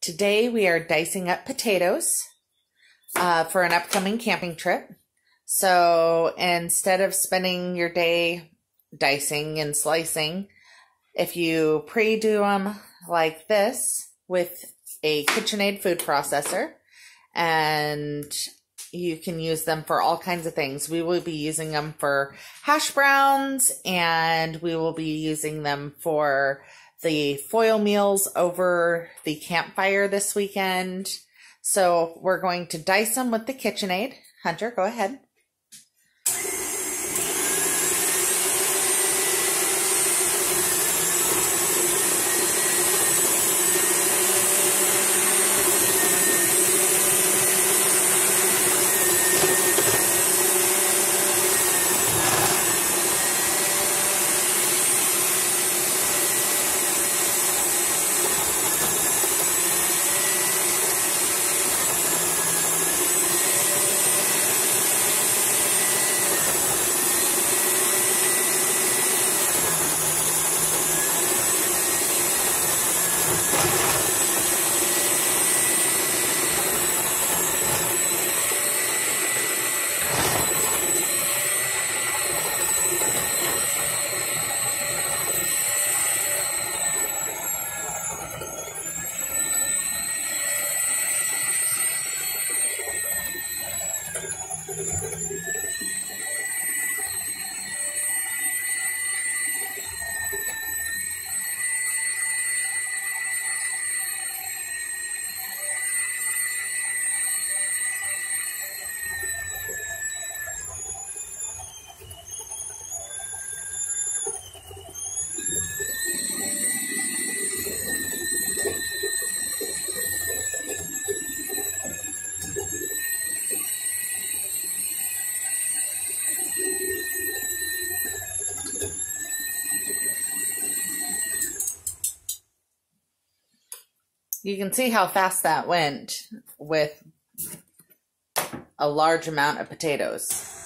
Today we are dicing up potatoes for an upcoming camping trip. So instead of spending your day dicing and slicing, if you pre-do them like this with a KitchenAid food processor, and you can use them for all kinds of things. We will be using them for hash browns, and we will be using them for the foil meals over the campfire this weekend. So we're going to dice them with the KitchenAid. Hunter, go ahead. You can see how fast that went with a large amount of potatoes.